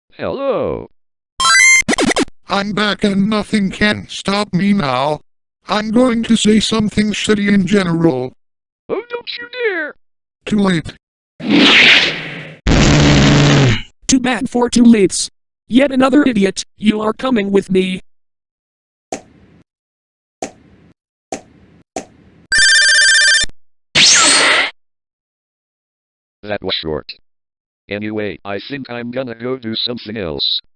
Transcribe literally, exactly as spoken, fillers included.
Hello. I'm back and nothing can stop me now. I'm going to say something shitty in general. Oh, don't you dare! Too late. Too bad for too lates. Yet another idiot, you are coming with me. That was short. Anyway, I think I'm gonna go do something else.